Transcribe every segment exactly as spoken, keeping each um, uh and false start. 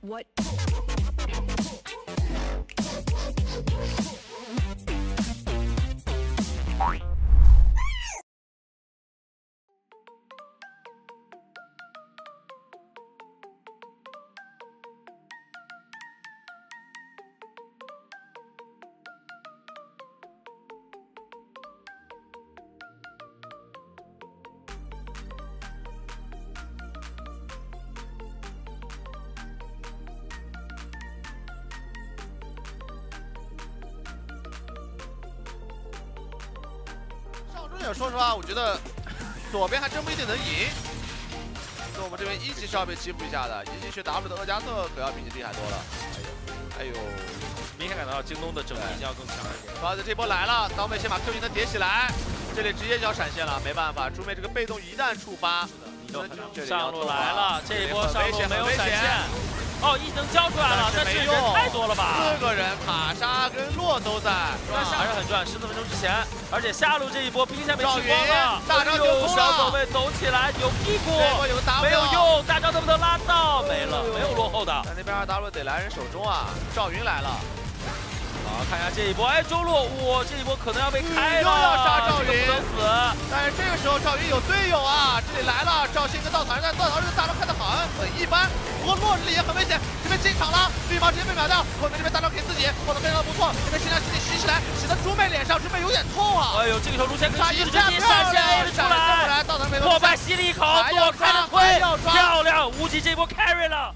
What? 说实话，我觉得左边还真不一定能赢。所以我们这边一级是要被欺负一下的，一级学 W 的厄加特可要比你厉害多了。哎呦，哎呦， 明显感到京东的整体性要更强一点。 包子这波来了，刀妹先把 Q 技能叠起来，这里直接就要闪现了，没办法，猪妹这个被动一旦触发， 上路来了，这一波上路没有闪现。 哦，一能交出来了，但是人太多了吧？ 四个人，塔莎跟洛都在， 但是还是很赚。十四分钟之前，而且下路这一波兵线被吃光了。 大招就空了， 小走位走起来，有屁股，没有用，大招能不能拉到？没了，没有落后的。 但那边 R W 得来人手中啊，赵云来了。 好，看一下这一波，哎，中路，哇，这一波可能要被开了， 又要杀赵云， 不能死。 但是这个时候赵云有队友啊，这里来了，赵信跟稻草人，但稻草人这个大招开的好像很一般，不过洛这里也很危险，这边进场了，绿毛直接被秒掉，后面这边大招给自己，做的非常不错，这边新量气体吸起来，使得猪妹脸上猪妹有点痛啊。 哎呦，这个时候卢锡安可以直接闪现 A 了出来，破败吸了一口，躲开了推，漂亮，无极这波 carry 了。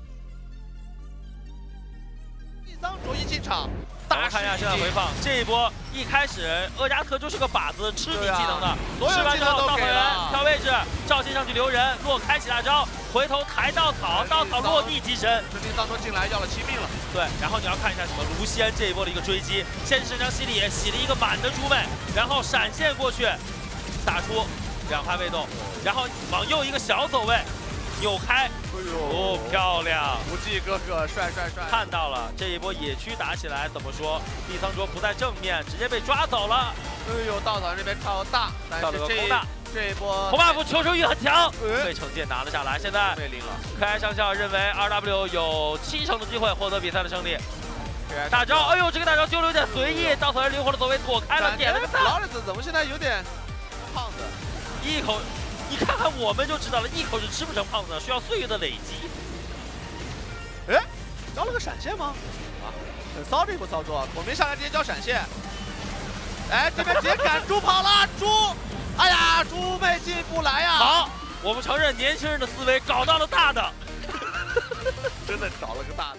第三卓一进场。 我们看一下现在回放，这一波一开始厄加特就是个靶子，吃你技能的，吃完之后稻草人调位置，赵信上去留人，洛开启大招，回头抬稻草，稻草落地即身。 这丁当中进来要了亲命了。 对，然后你要看一下什么卢锡安这一波的一个追击，先是神枪洗礼，洗了一个满的猪妹，然后闪现过去，打出两发被动，然后往右一个小走位。 扭开，哎呦，哦，漂亮！ 无忌哥哥帅帅帅！ 看到了这一波野区打起来，怎么说？地桑卓不在正面，直接被抓走了。 哎呦，稻草人这边超大，但是这这一波红 buff 求生欲很强，被惩戒拿了下来。现在被拎了。 可爱上校认为 R W 有七成的机会获得比赛的胜利。大招，哎呦，这个大招丢的有点随意，稻草人灵活的走位躲开了，点了个赞。 劳里斯怎么现在有点胖子？ 一口。 你看看我们就知道了，一口是吃不成胖子的，需要岁月的累积。 哎，交了个闪现吗？啊，很骚这一波操作，孔明上来直接交闪现。哎，这边直接赶猪跑了，猪！哎呀，猪妹进不来呀！ 好，我们承认年轻人的思维搞到了大的， 真的找了个大的。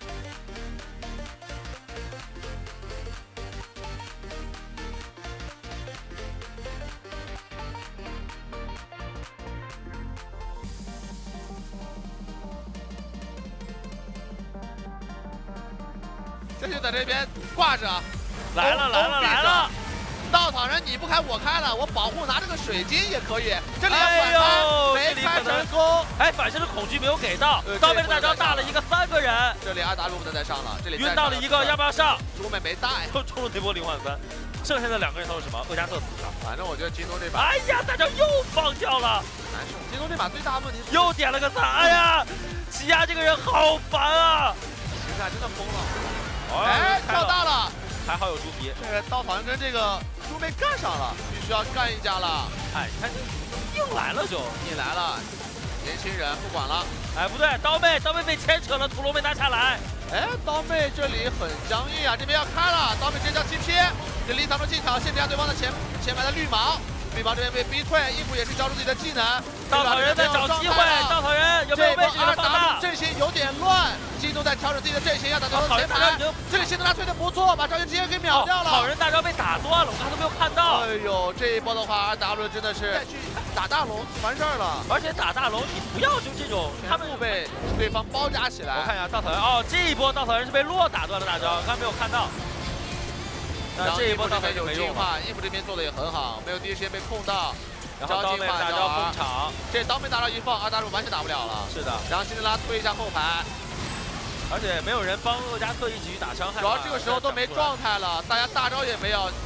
这就在这边挂着， 来了来了来了！ 稻草人你不开我开了，我保护拿这个水晶也可以。这里哎呦， 没开成功。 哎，反身的恐惧没有给到，刀妹的大招大了一个三个人。 这里阿达鲁不能再上了，这里晕到了一个，要不要上？ 猪妹没带， 又冲了那波零换三，剩下的两个人都是什么？厄加特死了。 反正我觉得京东这把， 哎呀，大招又放掉了， 难受。京东这把最大的问题又点了个赞，哎呀，奇亚这个人好烦啊！ 形态真的疯了。 哎， 跳大了， 还好有猪皮。 这个稻草人跟这个猪妹干上了，必须要干一架了。 哎，你看这硬来了就硬来了，年轻人不管了。 哎，不对，刀妹，刀妹被牵扯了，屠龙没拿下来。 哎，刀妹这里很僵硬啊，这边要开了，刀妹直接叫七 P， 这里当中进场限制下对方的前前排的绿毛，绿毛这边被逼退，伊布也是交出自己的技能。 稻草人在找机会，稻草人有没有位置放大？ 阵型有点乱。 京东在调整自己的阵型，要打对方的前排。这里辛德拉推的不错，把赵云直接给秒掉了。 好人大招被打断了，我刚才都没有看到。 哎呦，这一波的话 ，R W 真的是再去打大龙完事儿了。 而且打大龙，你不要就这种，他们被对方包夹起来。 我看一下稻草人，哦，这一波稻草人是被洛打断了大招，刚才没有看到。那这一波稻草人就没用了。 伊布这边做的也很好，没有第一时间被控到。 然后刀妹大招封场， 这刀妹大招一放，阿达鲁完全打不了了。 是的， 然后辛德拉推一下后排， 而且没有人帮厄加特一起去打伤害。 主要这个时候都没状态了，大家大招也没有，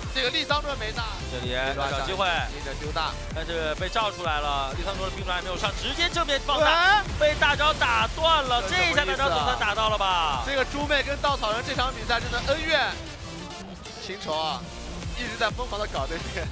这个利桑德没大， 这里找机会， 逆着丢大， 但是被照出来了。利桑德的冰爪还没有上，直接正面放大，被大招打断了。这一下大招总算打到了吧？ 这个猪妹跟稻草人这场比赛真的恩怨情仇啊，一直在疯狂的搞对面。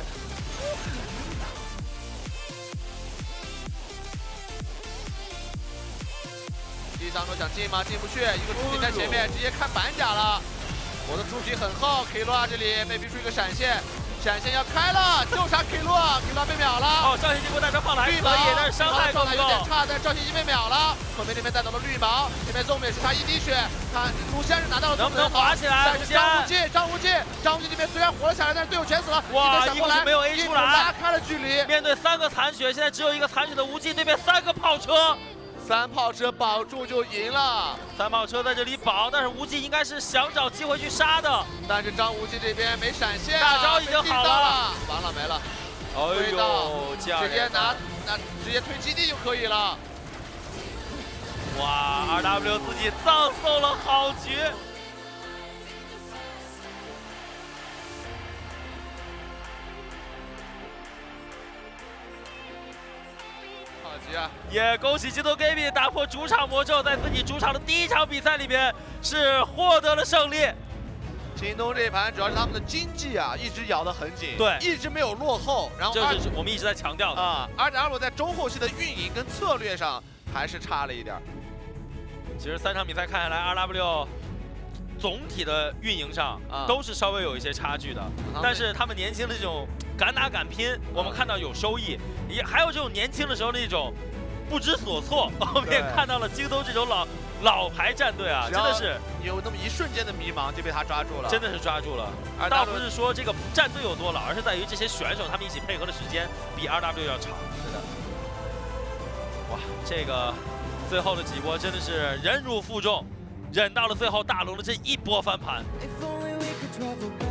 利桑德想进吗？进不去，一个猪皮在前面，直接看板甲了。我的猪皮很厚 ，K 罗啊这里被逼出一个闪现，闪现要开了，就差 K 罗 ，K 罗被秒了。 哦，赵信经过大招放的还可以，但是伤害状态有点差，但但赵信已经被秒了。后面这边带到了绿毛，这边宗美是差一滴血，看卢锡安是拿到了能不能滑起来？ 但是张无忌，张无忌，张无忌这边虽然活了下来，但是队友全死了。 哇，一个没有 A 出来， 拉开了距离。 面对三个残血，现在只有一个残血的无忌，对面三个炮车。 三炮车保住就赢了， 三炮车在这里保，但是无忌应该是想找机会去杀的， 但是张无忌这边没闪现、啊， 大招已经好了， 完了没了， 哎呦， 直接拿拿直接推基地就可以了。 哇 ，R W 自己葬送了好局。 也恭喜京东 Gaming 打破主场魔咒，在自己主场的第一场比赛里边是获得了胜利。 京东这一盘主要是他们的经济啊，一直咬得很紧， 对， 一直没有落后。然后这是我们一直在强调的啊。而 W 在中后期的运营跟策略上还是差了一点。 其实三场比赛看下来 ，R W 总体的运营上都是稍微有一些差距的，啊、但是他们年轻的这种敢打敢拼，我们看到有收益，也还有这种年轻的时候那种不知所措。我们也看到了京东这种老老牌战队啊，真的是有那么一瞬间的迷茫就被他抓住了， 真的是抓住了。而倒不是说这个战队有多老，而是在于这些选手他们一起配合的时间比 R W 要长。是的，哇，这个最后的几波真的是忍辱负重。 忍到了最后，大龙的这一波翻盘。